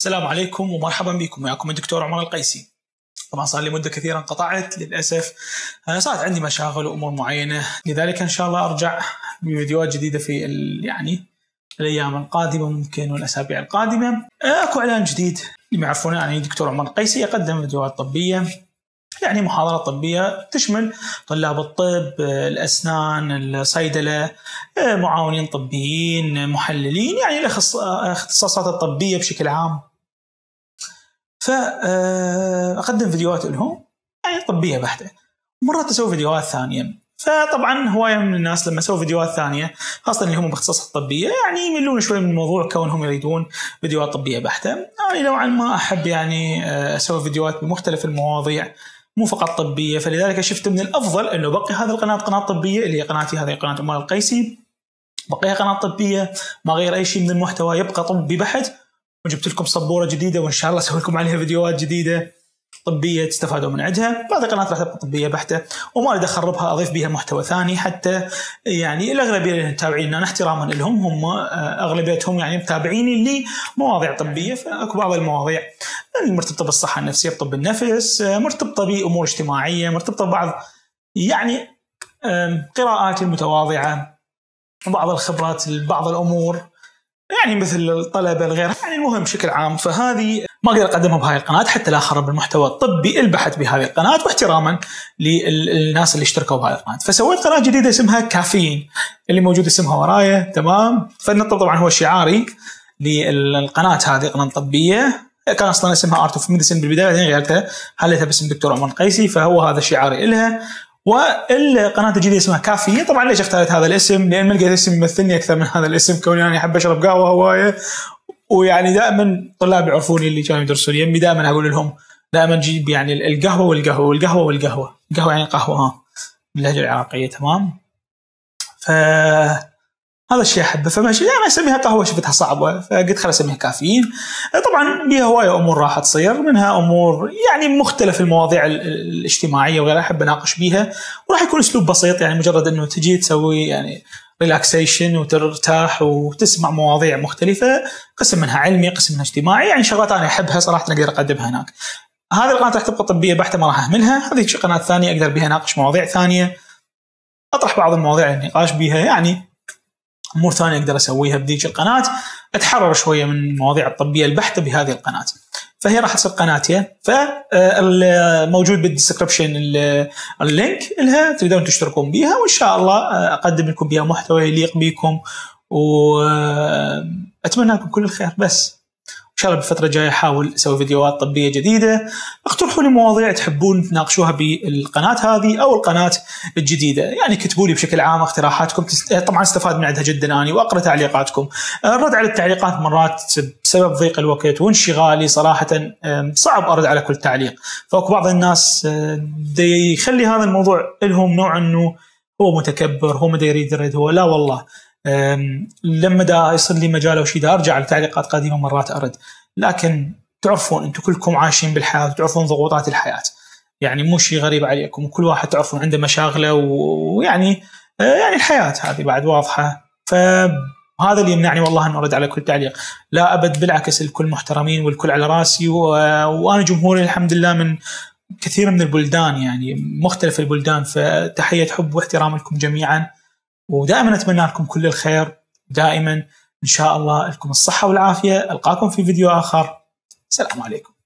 السلام عليكم ومرحبا بكم. وياكم الدكتور عمر القيسي. طبعا صار لي مدة كثيرة انقطعت للأسف، صارت عندي مشاغل وأمور معينة، لذلك إن شاء الله أرجع بفيديوهات جديدة في الأيام القادمة ممكن والأسابيع القادمة. أكو إعلان جديد اللي ما يعرفونه، أنا دكتور عمر القيسي أقدم فيديوهات طبية، يعني محاضرات طبية تشمل طلاب الطب، الأسنان، الصيدلة، معاونين طبيين، محللين، يعني الاختصاصات الطبية بشكل عام. فأقدم فيديوهات لهم يعني طبية بحتة، ومرات أسوي فيديوهات ثانية. فطبعا هواية من الناس لما أسوي فيديوهات ثانية خاصة اللي هم باختصاصات طبية يعني يملون شوي من الموضوع كونهم يريدون فيديوهات طبية بحتة. يعني نوعا ما أحب يعني أسوي فيديوهات بمختلف المواضيع مو فقط طبية، فلذلك شفت من الأفضل أنه بقي هذه القناة قناة طبية اللي هي قناتي، هذه قناة عمر القيسي، بقيها قناة طبية ما غير أي شيء من المحتوى، يبقى طبي بحت. وجبت لكم سبورة جديدة وإن شاء الله أسوي لكم عليها فيديوهات جديدة طبية تستفادوا من عندها. بعد قناة راح تبقى طبية بحتة وما أريد أخربها، أضيف بها محتوى ثاني حتى يعني الأغلبية اللي متابعين أنا احتراما لهم هم أغلبيتهم يعني متابعيني اللي مواضيع طبية. فأكو بعض المواضيع المرتبطة بالصحة النفسية، بطب النفس، مرتبطة بأمور اجتماعية، مرتبطة ببعض يعني قراءات المتواضعة وبعض الخبرات، بعض الأمور يعني مثل الطلبة الغير، يعني المهم بشكل عام. فهذه ما أقدر أقدمها بهاي القناة حتى لا أخرب المحتوى الطبي البحث بهذه القناة، واحتراما للناس اللي اشتركوا بهذه القناة. فسويت قناة جديدة اسمها كافيين، اللي موجود اسمها ورايا تمام. فالنطب طبعا هو شعاري للقناة هذه، قناة طبية. كان أصلا اسمها آرت أوف ميديسن بالبداية، بعدين غيرتها حليتها باسم دكتور عمر القيسي، فهو هذا شعاري إلها. والقناة الجديدة اسمها كافيين. طبعا ليش اختارت هذا الاسم؟ لأن ما لقيت اسم يمثلني أكثر من هذا الاسم، كوني أنا أحب أشرب قهوة هواية، ويعني دائما طلاب يعرفوني اللي كانوا يدرسون يمي دائما أقول لهم دائما جيب يعني القهوة والقهوة والقهوة والقهوة، القهوة يعني قهوة باللهجة العراقية تمام. هذا الشيء أحبه، فماشي يعني أسميها قهوة شفتها صعبة فقلت خلاص أسميها كافيين. طبعا بيها هواية أمور راح تصير، منها أمور يعني مختلف المواضيع الاجتماعية وغيرها أحب أناقش بيها، وراح يكون أسلوب بسيط، يعني مجرد أنه تجي تسوي يعني ريلاكسيشن وترتاح وتسمع مواضيع مختلفة، قسم منها علمي قسم منها اجتماعي، يعني شغلات أنا أحبها صراحة أقدر أقدمها هناك. هذه القناة راح تبقى طبية بحتة ما راح أهملها. هذه قناة ثانية أقدر بها أناقش مواضيع ثانية، أطرح بعض المواضيع النقاش بها، يعني أمور ثانية أقدر أسويها بديك القناة، أتحرر شوية من المواضيع الطبية البحتة بهذه القناة. فهي راح تصير قناتي، فالموجود بالديسكريبشن اللينك لها تقدرون تشتركون بها، وإن شاء الله أقدم لكم بها محتوى يليق بكم، وأتمنى لكم كل الخير. بس إن شاء الله بالفترة الجاية أحاول أسوي فيديوهات طبية جديدة. اقترحوا لي مواضيع تحبون تناقشوها بالقناة هذه أو القناة الجديدة، يعني كتبوا لي بشكل عام اقتراحاتكم، طبعا استفاد من عندها جدا أنا، وأقرأ تعليقاتكم. الرد على التعليقات مرات بسبب ضيق الوقت وانشغالي صراحة صعب أرد على كل تعليق، فأكو بعض الناس دي يخلي هذا الموضوع لهم نوع أنه هو متكبر، هو ما يريد يرد، هو لا والله لما دا يصير لي مجال أو شيء دا أرجع لتعليقات قديمة مرات أرد. لكن تعرفون أنتم كلكم عايشين بالحياة وتعرفون ضغوطات الحياة، يعني مو شيء غريب عليكم، وكل واحد تعرفون عنده مشاغله، ويعني الحياة هذه بعد واضحة. فهذا اللي يمنعني والله أن أرد على كل تعليق، لا أبد، بالعكس الكل محترمين والكل على راسي، وأنا جمهوري الحمد لله من كثير من البلدان، يعني مختلف البلدان، فتحية حب واحترام لكم جميعا، ودائما أتمنى لكم كل الخير دائما إن شاء الله، لكم الصحة والعافية. ألقاكم في فيديو آخر، السلام عليكم.